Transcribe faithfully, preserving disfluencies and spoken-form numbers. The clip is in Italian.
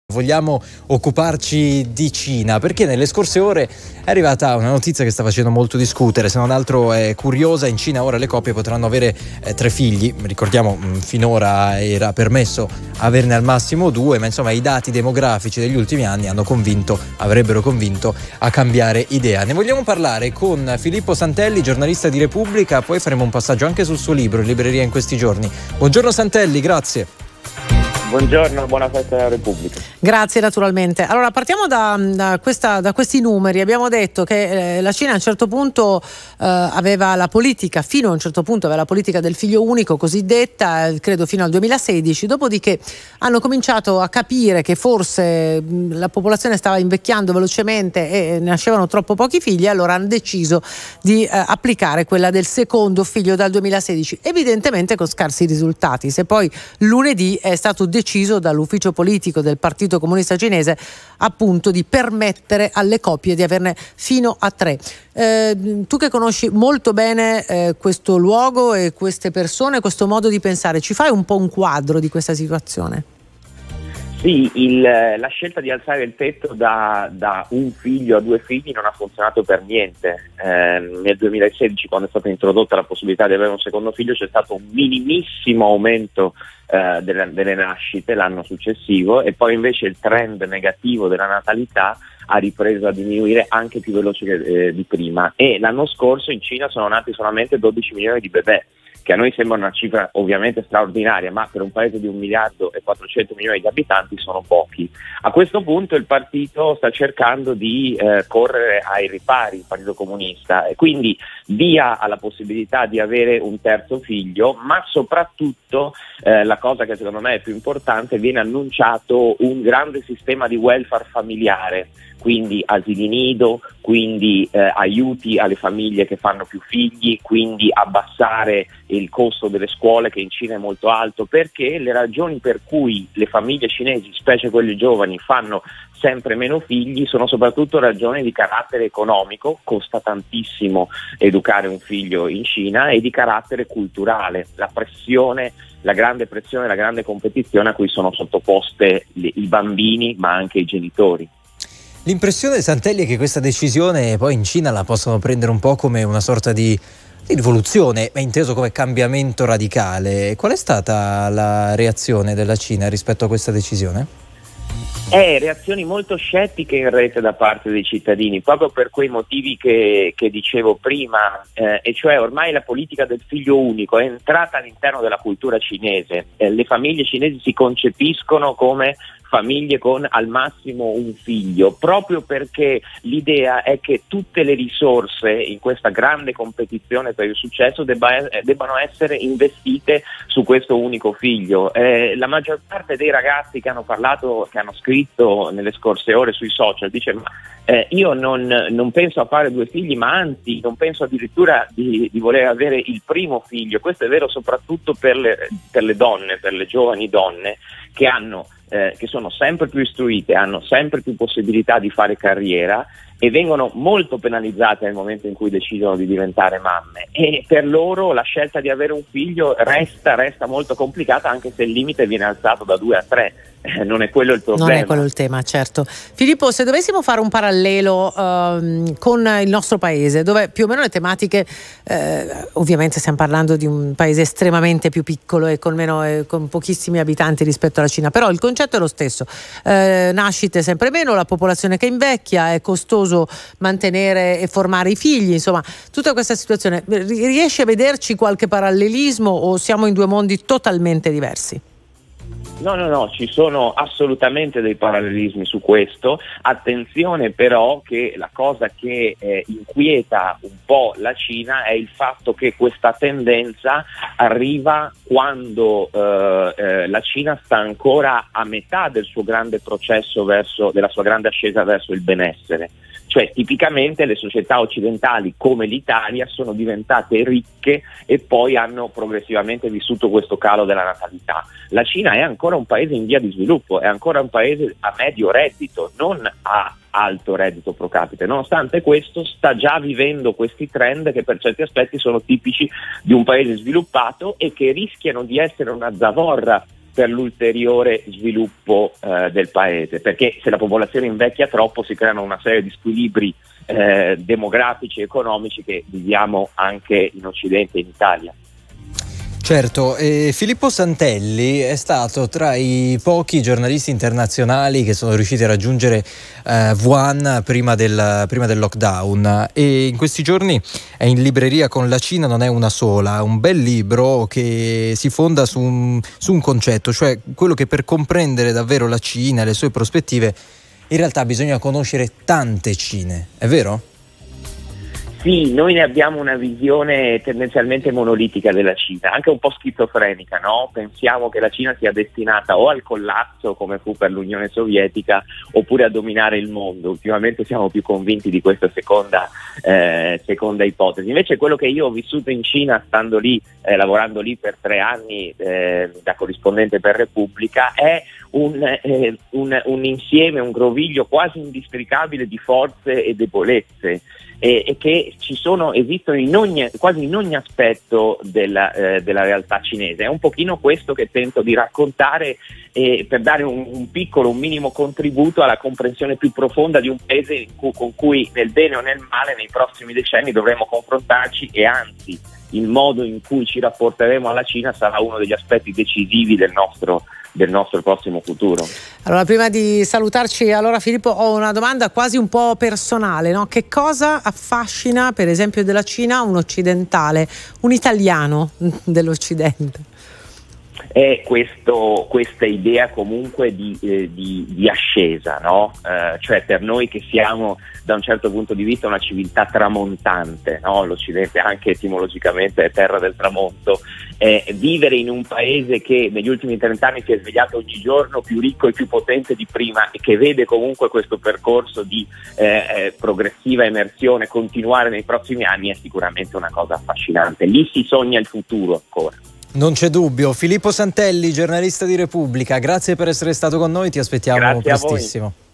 Vogliamo occuparci di Cina perché nelle scorse ore è arrivata una notizia che sta facendo molto discutere, se non altro è curiosa. In Cina ora le coppie potranno avere eh, tre figli, ricordiamo mh, finora era permesso averne al massimo due, ma insomma i dati demografici degli ultimi anni hanno convinto, avrebbero convinto a cambiare idea. Ne vogliamo parlare con Filippo Santelli, giornalista di Repubblica, poi faremo un passaggio anche sul suo libro in libreria in questi giorni. Buongiorno Santelli, grazie. Buongiorno, buona festa della Repubblica. Grazie naturalmente. Allora partiamo da, da, questa, da questi numeri. Abbiamo detto che eh, la Cina a un certo punto eh, aveva la politica, fino a un certo punto aveva la politica del figlio unico cosiddetta, eh, credo fino al duemilasedici, dopodiché hanno cominciato a capire che forse mh, la popolazione stava invecchiando velocemente e nascevano troppo pochi figli, e allora hanno deciso di eh, applicare quella del secondo figlio dal duemilasedici, evidentemente con scarsi risultati. Se poi lunedì è stato deciso dall'ufficio politico del Partito Comunista Cinese appunto di permettere alle coppie di averne fino a tre. Eh, tu che conosci molto bene eh, questo luogo e queste persone, questo modo di pensare, ci fai un po' un quadro di questa situazione? Sì, il, la scelta di alzare il tetto da, da un figlio a due figli non ha funzionato per niente. Eh, nel duemilasedici, quando è stata introdotta la possibilità di avere un secondo figlio, c'è stato un minimissimo aumento eh, delle, delle nascite l'anno successivo, e poi invece il trend negativo della natalità ha ripreso a diminuire anche più veloce che, eh, di prima, e l'anno scorso in Cina sono nati solamente dodici milioni di bebè, che a noi sembra una cifra ovviamente straordinaria, ma per un paese di un miliardo e quattrocento milioni di abitanti sono pochi. A questo punto il partito sta cercando di eh, correre ai ripari, il Partito Comunista, e quindi dia alla possibilità di avere un terzo figlio, ma soprattutto eh, la cosa che secondo me è più importante, viene annunciato un grande sistema di welfare familiare, quindi asili nido, quindi eh, aiuti alle famiglie che fanno più figli, quindi abbassare il costo delle scuole, che in Cina è molto alto, perché le ragioni per cui le famiglie cinesi, specie quelle giovani, fanno sempre meno figli sono soprattutto ragioni di carattere economico, costa tantissimo educare un figlio in Cina, e di carattere culturale, la pressione, la grande pressione, la grande competizione a cui sono sottoposte le, i bambini ma anche i genitori. L'impressione, Santelli, è che questa decisione poi in Cina la possono prendere un po' come una sorta di, di rivoluzione, ma inteso come cambiamento radicale. Qual è stata la reazione della Cina rispetto a questa decisione? Eh, reazioni molto scettiche in rete da parte dei cittadini, proprio per quei motivi che, che dicevo prima, eh, e cioè ormai la politica del figlio unico è entrata all'interno della cultura cinese. Eh, le famiglie cinesi si concepiscono come famiglie con al massimo un figlio, proprio perché l'idea è che tutte le risorse in questa grande competizione per il successo debba, debbano essere investite su questo unico figlio. Eh, la maggior parte dei ragazzi che hanno parlato, che hanno scritto nelle scorse ore sui social, dice ma eh, io non, non penso a fare due figli, ma anzi non penso addirittura di, di voler avere il primo figlio. Questo è vero soprattutto per le, per le donne, per le giovani donne che hanno Eh, che sono sempre più istruite, hanno sempre più possibilità di fare carriera e vengono molto penalizzate nel momento in cui decidono di diventare mamme, e per loro la scelta di avere un figlio resta, resta molto complicata, anche se il limite viene alzato da due a tre. Eh, non è quello il problema. Non è quello il tema, certo. Filippo, se dovessimo fare un parallelo ehm, con il nostro paese, dove più o meno le tematiche, eh, ovviamente stiamo parlando di un paese estremamente più piccolo e con, meno, eh, con pochissimi abitanti rispetto alla Cina, però il concetto è lo stesso, eh, nascite sempre meno, la popolazione che invecchia, è costoso mantenere e formare i figli, insomma tutta questa situazione, riesci a vederci qualche parallelismo o siamo in due mondi totalmente diversi? No, no, no, ci sono assolutamente dei parallelismi su questo. Attenzione però che la cosa che eh, inquieta un po' la Cina è il fatto che questa tendenza arriva quando eh, eh, la Cina sta ancora a metà del suo grande processo verso, della sua grande ascesa verso il benessere. Cioè tipicamente le società occidentali come l'Italia sono diventate ricche e poi hanno progressivamente vissuto questo calo della natalità. La Cina è ancora un paese in via di sviluppo, è ancora un paese a medio reddito, non a alto reddito pro capite. Nonostante questo sta già vivendo questi trend che per certi aspetti sono tipici di un paese sviluppato e che rischiano di essere una zavorra per l'ulteriore sviluppo eh, del paese, perché se la popolazione invecchia troppo si creano una serie di squilibri eh, demografici e economici che viviamo anche in Occidente e in Italia. Certo, eh, Filippo Santelli è stato tra i pochi giornalisti internazionali che sono riusciti a raggiungere eh, Wuhan prima del, prima del lockdown, e in questi giorni è in libreria con La Cina non è una sola, un bel libro che si fonda su un, su un concetto, cioè quello che per comprendere davvero la Cina e le sue prospettive in realtà bisogna conoscere tante Cine, è vero? Sì, noi ne abbiamo una visione tendenzialmente monolitica della Cina, anche un po' schizofrenica, no? Pensiamo che la Cina sia destinata o al collasso, come fu per l'Unione Sovietica, oppure a dominare il mondo. Ultimamente siamo più convinti di questa seconda, eh, seconda ipotesi. Invece quello che io ho vissuto in Cina, stando lì, eh, lavorando lì per tre anni eh, da corrispondente per Repubblica, è un, eh, un, un insieme, un groviglio quasi indistricabile di forze e debolezze, e, e che ci sono, esistono in ogni, quasi in ogni aspetto della, eh, della realtà cinese. È un pochino questo che tento di raccontare eh, per dare un, un piccolo, un minimo contributo alla comprensione più profonda di un paese in cui, con cui nel bene o nel male nei prossimi decenni dovremo confrontarci, e anzi il modo in cui ci rapporteremo alla Cina sarà uno degli aspetti decisivi del nostro del nostro prossimo futuro. Allora, prima di salutarci, allora Filippo, ho una domanda quasi un po' personale, no? Che cosa affascina, per esempio, della Cina un occidentale, un italiano dell'Occidente? È questo, questa idea comunque di, eh, di, di ascesa, no? Eh, cioè per noi che siamo da un certo punto di vista una civiltà tramontante, no? L'Occidente anche etimologicamente è terra del tramonto, eh, vivere in un paese che negli ultimi trent'anni si è svegliato ogni giorno più ricco e più potente di prima, e che vede comunque questo percorso di eh, eh, progressiva emersione continuare nei prossimi anni, è sicuramente una cosa affascinante. Lì si sogna il futuro ancora. Non c'è dubbio. Filippo Santelli, giornalista di Repubblica, grazie per essere stato con noi, ti aspettiamo Grazie prestissimo.